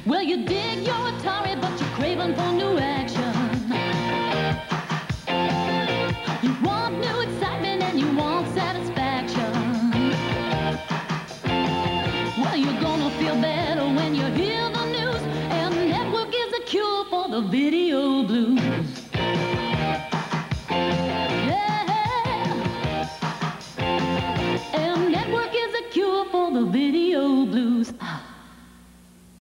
Well, you dig your Atari, but you're craving for new action. You want new excitement and you want satisfaction. Well, you're gonna feel better when you hear the news, and the network is a cure for the video blues.